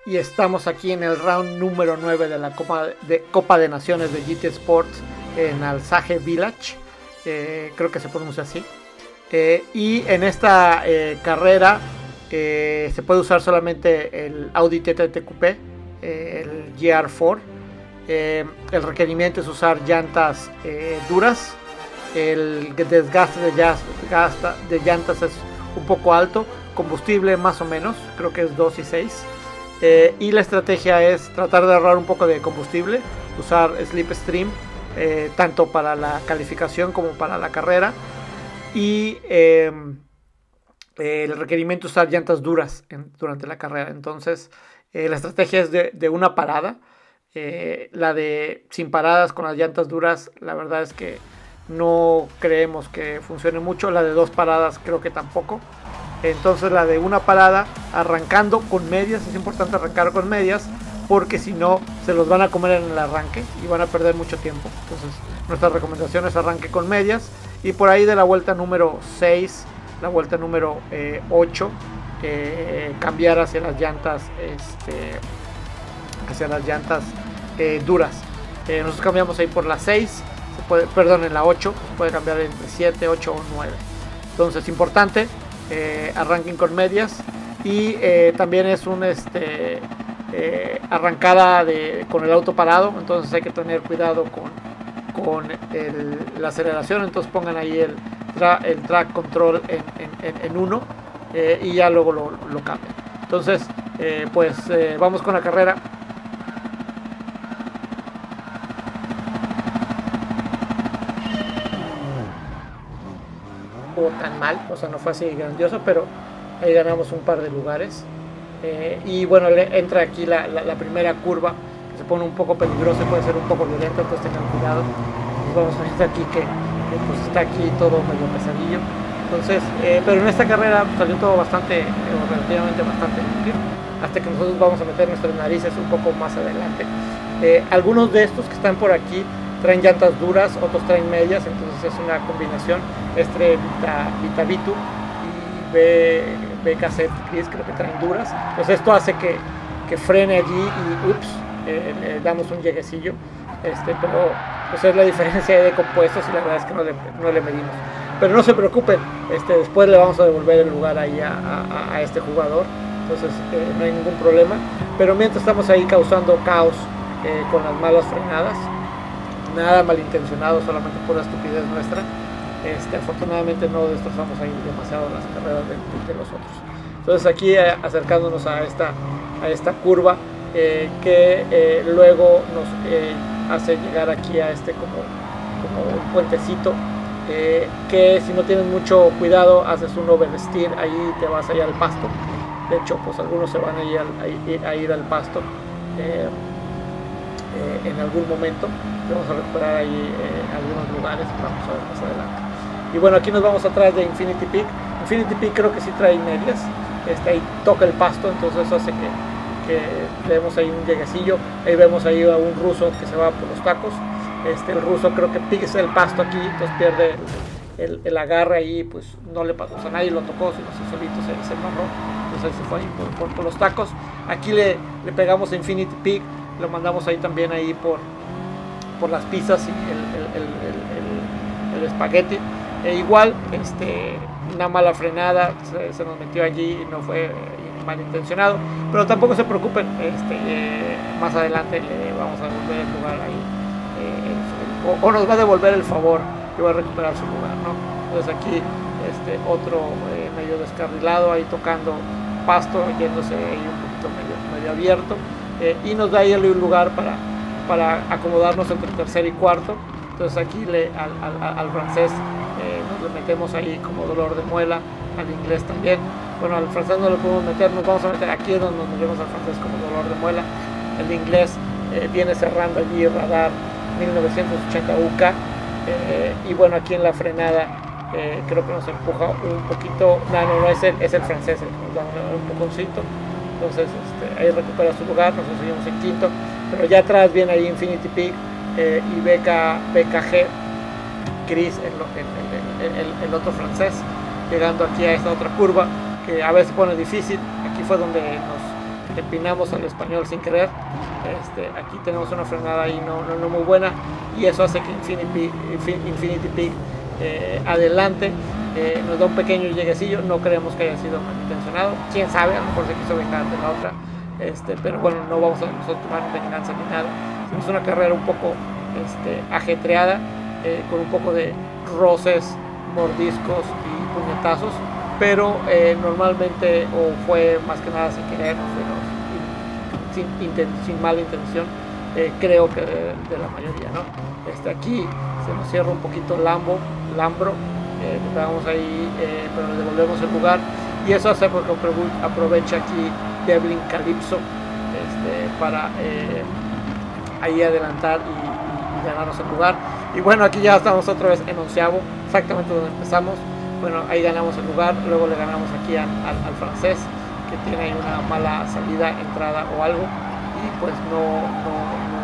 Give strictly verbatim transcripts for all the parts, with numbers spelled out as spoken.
Y estamos aquí en el round número nueve de la Copa de, Copa de Naciones de G T Sports en Alsace Village, eh, creo que se pronuncia así. Eh, y en esta eh, carrera eh, se puede usar solamente el Audi T T Q P, eh, el G R cuatro. Eh, el requerimiento es usar llantas eh, duras. El desgaste de, gasta, de llantas es un poco alto. Combustible más o menos, creo que es dos y seis. Eh, y la estrategia es tratar de ahorrar un poco de combustible, usar Slipstream eh, tanto para la calificación como para la carrera. Y eh, el requerimiento es usar llantas duras en, durante la carrera. Entonces eh, la estrategia es de, de una parada. Eh, la de sin paradas con las llantas duras, la verdad es que no creemos que funcione mucho. La de dos paradas creo que tampoco. Entonces la de una parada arrancando con medias, es importante arrancar con medias porque si no se los van a comer en el arranque y van a perder mucho tiempo. Entonces nuestra recomendación es arranque con medias y por ahí de la vuelta número seis, la vuelta número eh, ocho, eh, cambiar hacia las llantas este, hacia las llantas eh, duras. Eh, nosotros cambiamos ahí por la seis, se puede, perdón, en la ocho, se puede cambiar entre siete, ocho o nueve. Entonces importante. Eh, arranquen con medias y eh, también es un este eh, arrancada de, con el auto parado, entonces hay que tener cuidado con, con el, la aceleración. Entonces pongan ahí el, tra, el track control en uno eh, y ya luego lo, lo cambian. Entonces eh, pues eh, vamos con la carrera. Tan mal, o sea, no fue así grandioso, pero ahí ganamos un par de lugares. Eh, y bueno, le entra aquí la, la, la primera curva, que se pone un poco peligrosa y puede ser un poco violenta, entonces tengan cuidado. Y vamos a ver aquí que, que pues está aquí todo medio pesadillo. Entonces, eh, pero en esta carrera salió todo bastante, eh, relativamente bastante limpio, hasta que nosotros vamos a meter nuestras narices un poco más adelante. Eh, algunos de estos que están por aquí traen llantas duras, otros traen medias, entonces es una combinación. Este Vita, Vita Vitu y B, B K Z Chris creo que traen duras. Pues esto hace que, que frene allí y ups, eh, le damos un lleguecillo. Este, pero pues es la diferencia de compuestos y la verdad es que no le, no le medimos. Pero no se preocupen, este, después le vamos a devolver el lugar ahí a, a, a este jugador. Entonces eh, no hay ningún problema. Pero mientras estamos ahí causando caos eh, con las malas frenadas, nada malintencionado, solamente por la estupidez nuestra. Este, afortunadamente no destrozamos ahí demasiado las carreras de, de los otros. Entonces aquí eh, acercándonos a esta, a esta curva eh, que eh, luego nos eh, hace llegar aquí a este como, como un puentecito eh, que si no tienes mucho cuidado haces un oversteer, ahí te vas allá al pasto. De hecho pues algunos se van a ir al, a, a ir al pasto eh, eh, en algún momento. Vamos a recuperar ahí eh, algunos lugares, vamos a ver más adelante. Y bueno, aquí nos vamos atrás de Infinity Peak. Infinity Peak creo que sí trae medias, este, ahí toca el pasto, entonces eso hace que, que vemos ahí un lleguecillo. Ahí vemos ahí a un ruso que se va por los tacos. Este, el ruso creo que pisa el pasto aquí, entonces pierde el, el, el agarre ahí, pues no le pasó, o sea, nadie lo tocó, sino se solito se, se embarró. Entonces ahí se fue ahí por, por, por los tacos. Aquí le, le pegamos a Infinity Peak, lo mandamos ahí también ahí por por las pizzas y el, el, el, el, el, el espagueti. E igual, este, una mala frenada, se, se nos metió allí y no fue eh, malintencionado, pero tampoco se preocupen, este, eh, más adelante le vamos a devolver el lugar ahí, eh, el, o, o nos va a devolver el favor y va a recuperar su lugar, ¿no? Entonces aquí este, otro eh, medio descarrilado, ahí tocando pasto, yéndose ahí un poquito medio, medio abierto, eh, y nos da ahí un lugar para para acomodarnos entre tercer y cuarto. Entonces aquí le, al, al, al francés eh, nos le metemos ahí como dolor de muela, al inglés también. Bueno, al francés no le podemos meter, nos vamos a meter aquí es donde nos metemos al francés como dolor de muela. El inglés eh, viene cerrando allí radar mil novecientos ochenta U K eh, y bueno, aquí en la frenada eh, creo que nos empuja un poquito, no, no, no es el, es el francés el que nos da un, un poconcito. Entonces este, ahí recupera su lugar, nosotros seguimos en quinto, pero ya atrás viene ahí Infinity Peak eh, y B K G Chris, el, el, el, el, el otro francés, llegando aquí a esta otra curva que a veces pone difícil. Aquí fue donde nos empinamos al español sin querer. Este, aquí tenemos una frenada ahí no, no, no muy buena, y eso hace que Infinity, Infinity Peak eh, adelante eh, nos da un pequeño lleguecillo. No creemos que haya sido malintencionado, quién sabe, a lo mejor se quiso vengar de la otra, este, pero bueno, no vamos a nosotros tomar venganza ni nada. Es una carrera un poco este, ajetreada, eh, con un poco de roces, mordiscos y puñetazos, pero eh, normalmente, o fue más que nada sin querer, pero sin, sin, sin mala intención, eh, creo que de, de la mayoría, ¿no? Este, aquí se nos cierra un poquito Lambo, Lambro, eh, vamos ahí, eh, pero le devolvemos el lugar, y eso hace porque aprovecha aquí Devlin Calypso este, para eh, ahí adelantar y, y, y ganarnos el lugar. Y bueno, aquí ya estamos otra vez en onceavo, exactamente donde empezamos. Bueno, ahí ganamos el lugar, luego le ganamos aquí al, al, al francés, que tiene ahí una mala salida, entrada o algo, y pues no, no,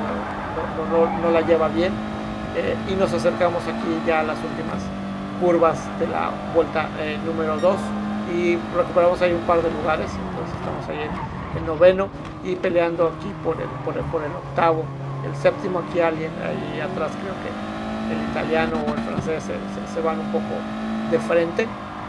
no, no, no, no la lleva bien. Eh, y nos acercamos aquí ya a las últimas curvas de la vuelta eh, número dos, y recuperamos ahí un par de lugares. Entonces estamos ahí en el noveno y peleando aquí por el, por el, por el octavo, el séptimo. Aquí alguien ahí atrás, creo que el italiano o el francés se, se, se van un poco de frente.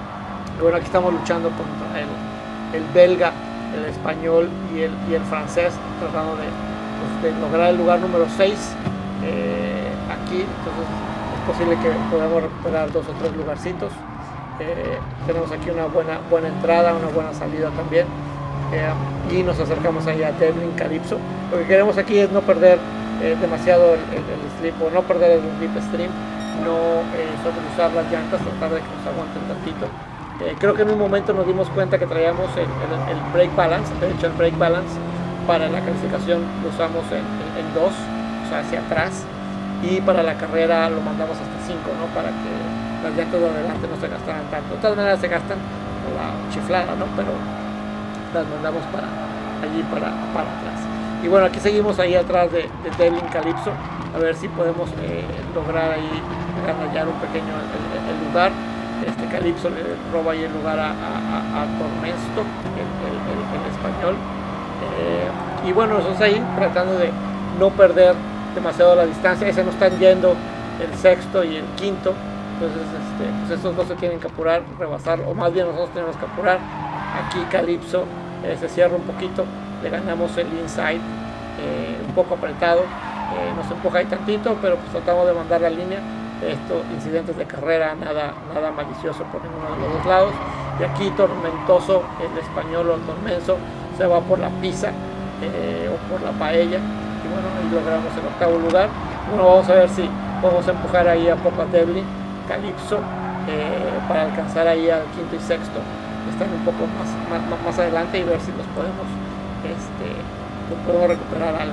Y bueno, aquí estamos luchando contra el, el belga, el español y el, y el francés, tratando de, pues, de lograr el lugar número seis eh, aquí. Entonces es posible que podamos recuperar dos o tres lugarcitos. Eh, tenemos aquí una buena, buena entrada, una buena salida también, eh, y nos acercamos ahí a Devlin Calypso. Lo que queremos aquí es no perder eh, demasiado el, el, el slip, o no perder el slipstream, no eh, sobrusar las llantas, tratar de que nos aguanten tantito. Eh, creo que en un momento nos dimos cuenta que traíamos el, el, el brake balance. De hecho, el brake balance para la calificación lo usamos en, en, en dos, o sea, hacia atrás, y para la carrera lo mandamos hasta cinco, ¿no? Para que las llantas de adelante no se gastaran tanto. De todas maneras se gastan por la chiflada, ¿no? Pero las mandamos para allí, para, para atrás. Y bueno, aquí seguimos ahí atrás de, de Devlin Calypso, a ver si podemos eh, lograr ahí ganallar un pequeño el, el, el lugar. Este Calypso le roba ahí el lugar a, a, a Tormesto, el, el, el, el español. Eh, y bueno, nosotros ahí tratando de no perder demasiado la distancia. Ahí se nos están yendo el sexto y el quinto. Entonces este, pues estos dos se tienen que apurar, rebasar, o más bien nosotros tenemos que apurar. Aquí Calypso eh, se cierra un poquito, le ganamos el inside, eh, un poco apretado, eh, nos empuja ahí tantito, pero pues tratamos de mandar la línea. Estos incidentes de carrera, nada, nada malicioso por ninguno de los dos lados. Y aquí Tormentoso, el español, o Tormenso, se va por la pizza eh, o por la paella, y bueno, ahí logramos el octavo lugar. Bueno, vamos a ver si podemos empujar ahí a poco a Devlin Calypso eh, para alcanzar ahí al quinto y sexto, que están un poco más, más, más adelante, y ver si los podemos, este, los podemos recuperar algo.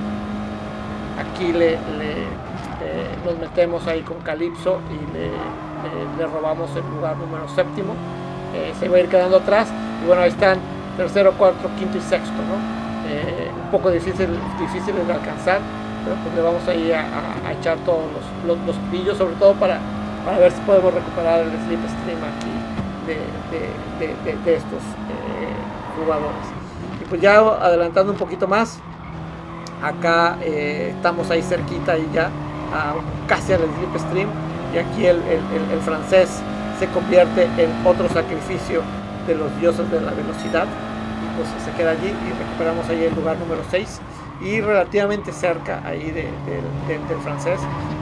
Aquí le, le eh, nos metemos ahí con Calypso y le, le, le robamos el lugar número séptimo. Eh, se va a ir quedando atrás, y bueno, ahí están tercero, cuarto, quinto y sexto, ¿no? Eh, un poco difícil, difíciles de alcanzar, pero pues le vamos ahí a, a, a echar todos los, los, los pillos, sobre todo para para ver si podemos recuperar el slipstream aquí de, de, de, de, de estos eh, jugadores. Y pues ya adelantando un poquito más, acá eh, estamos ahí cerquita y ya a, casi al slipstream, y aquí el, el, el, el francés se convierte en otro sacrificio de los dioses de la velocidad, y pues se queda allí, y recuperamos ahí el lugar número seis, y relativamente cerca ahí de, de, de, del francés,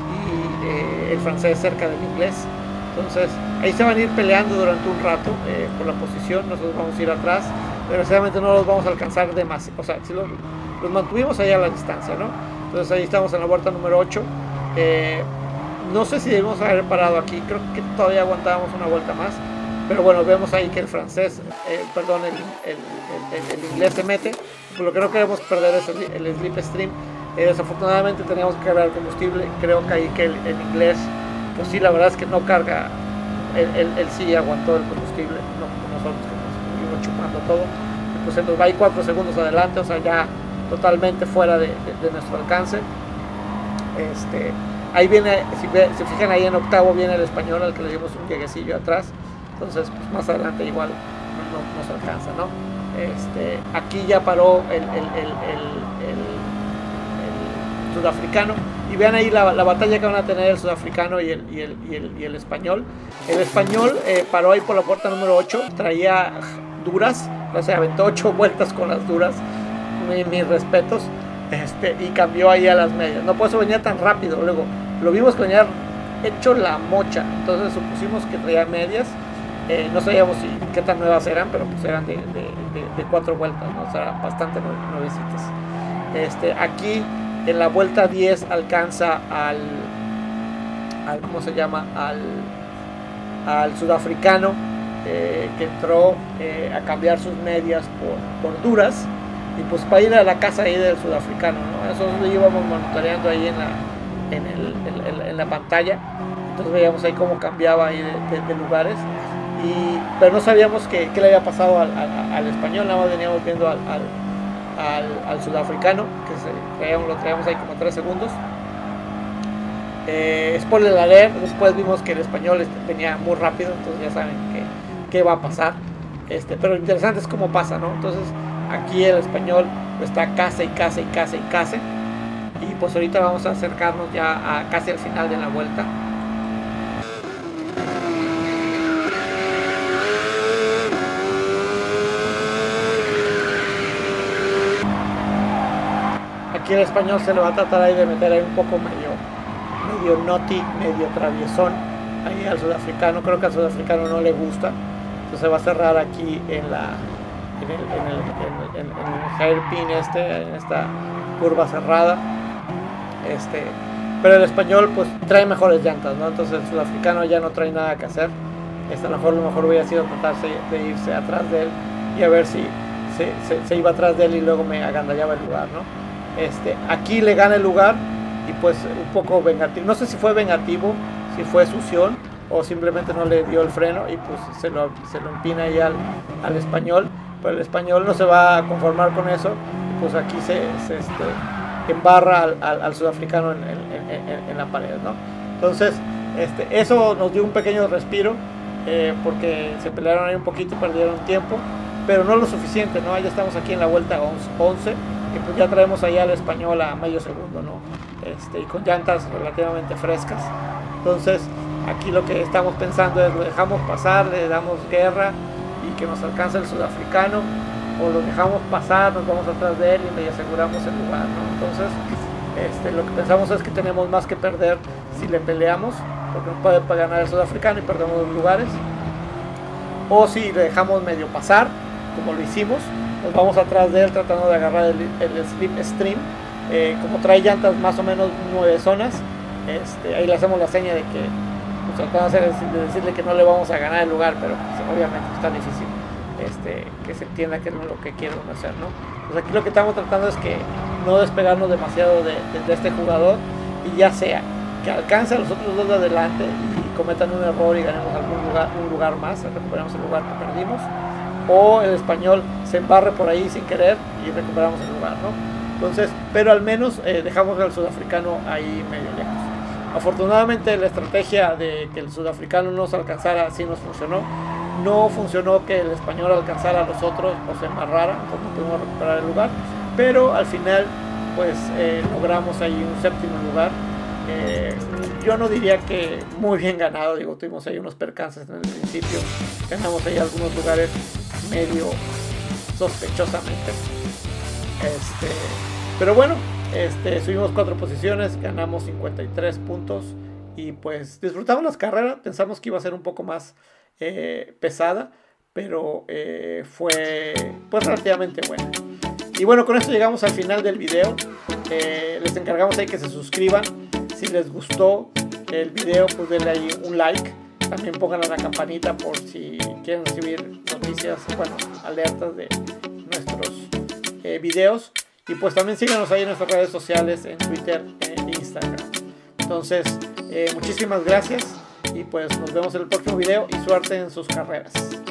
y eh, el francés cerca del inglés. Entonces ahí se van a ir peleando durante un rato eh, por la posición. Nosotros vamos a ir atrás, pero desgraciadamente no los vamos a alcanzar demasiado, o sea, si los, los mantuvimos ahí a la distancia, ¿no? Entonces ahí estamos en la vuelta número ocho. eh, no sé si debemos haber parado aquí, creo que todavía aguantábamos una vuelta más, pero bueno, vemos ahí que el francés, eh, perdón, el, el, el, el inglés se mete, por lo que no queremos perder es el, el slipstream. Eh, desafortunadamente teníamos que cargar combustible. Creo que ahí que el, el inglés, pues sí, la verdad es que no carga, él, él, él sí aguantó el combustible, no como nosotros que nos fuimos chupando todo, y pues se nos va ahí cuatro segundos adelante, o sea, ya totalmente fuera de, de, de nuestro alcance. Este, ahí viene, si ve, se fijan ahí en octavo viene el español, al que le dimos un lleguecillo atrás. Entonces pues más adelante igual no nos alcanza, ¿no? Este, aquí ya paró el, el, el, el, el, el sudafricano, y vean ahí la, la batalla que van a tener el sudafricano y el, y el, y el, y el español. El español eh, paró ahí por la puerta número ocho, traía duras, o sea, aventó ocho vueltas con las duras, mis, mis respetos, este, y cambió ahí a las medias, no por eso venía tan rápido. Luego lo vimos que venía hecho la mocha, entonces supusimos que traía medias. Eh, no sabíamos si, qué tan nuevas eran, pero pues eran de, de, de, de cuatro vueltas, ¿no? O sea, bastante nuevecitas. Este, aquí en la vuelta diez alcanza al, al ¿cómo se llama? Al, al sudafricano, eh, que entró eh, a cambiar sus medias por, por duras, y pues para ir a la casa ahí del sudafricano, ¿no? Eso lo íbamos monitoreando ahí en la, en, el, en, en la pantalla, entonces veíamos ahí cómo cambiaba ahí de, de, de lugares. Y, pero no sabíamos qué le había pasado al, al, al español, nada más veníamos viendo al, al, al, al sudafricano, que se, traíamos, lo traíamos ahí como tres segundos. Eh, spoiler alert, después vimos que el español este, venía muy rápido, entonces ya saben qué va a pasar. Este, pero lo interesante es cómo pasa, ¿no? Entonces aquí el español está casi y casi y casi y casi. Y pues ahorita vamos a acercarnos ya a casi al final de la vuelta. Aquí el español se le va a tratar ahí de meter ahí un poco medio, medio naughty, medio traviesón ahí al sudafricano. Creo que al sudafricano no le gusta, entonces se va a cerrar aquí en la en el, en el, en el, en el hairpin este, en esta curva cerrada. Este, pero el español pues trae mejores llantas, ¿no? Entonces el sudafricano ya no trae nada que hacer. Este, a lo mejor lo mejor hubiera sido tratarse de irse atrás de él y a ver si se, se, se iba atrás de él y luego me agandallaba el lugar, ¿no? Este, aquí le gana el lugar y pues un poco vengativo, no sé si fue vengativo, si fue sución o simplemente no le dio el freno y pues se lo, se lo empina ahí al, al español, pero el español no se va a conformar con eso, y pues aquí se, se este, embarra al, al, al sudafricano en, en, en, en la pared, ¿no? Entonces este, eso nos dio un pequeño respiro, eh, porque se pelearon ahí un poquito, perdieron tiempo, pero no lo suficiente, ¿no? Ya estamos aquí en la vuelta once, y pues ya traemos allá al español a medio segundo, ¿no? Este, y con llantas relativamente frescas. Entonces aquí lo que estamos pensando es: lo dejamos pasar, le damos guerra y que nos alcance el sudafricano, o lo dejamos pasar, nos vamos atrás de él y le aseguramos el lugar, ¿no? Entonces este, lo que pensamos es que tenemos más que perder si le peleamos, porque nos puede ganar el sudafricano y perdemos los lugares, o si le dejamos medio pasar, como lo hicimos, nos vamos atrás de él tratando de agarrar el, el slipstream. Eh, como trae llantas más o menos nueve zonas, este, ahí le hacemos la seña de que pues, tratamos de decirle que no le vamos a ganar el lugar, pero pues, obviamente está difícil este, que se entienda que no es lo que quiere uno hacer, ¿no? Pues aquí lo que estamos tratando es que no despegarnos demasiado de, de, de este jugador, y ya sea que alcance a los otros dos de adelante y cometan un error y ganemos algún lugar, un lugar más, recuperamos el lugar que perdimos, o el español se embarre por ahí sin querer y recuperamos el lugar, ¿no? Entonces, pero al menos eh, dejamos al sudafricano ahí medio lejos. Afortunadamente la estrategia de que el sudafricano nos alcanzara sí nos funcionó. No funcionó que el español alcanzara a los otros o se embarrara, entonces no pudimos recuperar el lugar, pero al final pues eh, logramos ahí un séptimo lugar. Eh, yo no diría que muy bien ganado, digo, tuvimos ahí unos percances en el principio, ganamos ahí algunos lugares medio sospechosamente, este, pero bueno, este, subimos cuatro posiciones, ganamos cincuenta y tres puntos y pues disfrutamos las carreras. Pensamos que iba a ser un poco más eh, pesada, pero eh, fue pues relativamente buena. Y bueno, con esto llegamos al final del video. Eh, les encargamos ahí que se suscriban. Si les gustó el video, pues denle ahí un like. También pongan la campanita por si quieren recibir noticias, bueno, alertas de nuestros eh, videos. Y pues también síganos ahí en nuestras redes sociales, en Twitter e Instagram. Entonces, eh, muchísimas gracias y pues nos vemos en el próximo video y suerte en sus carreras.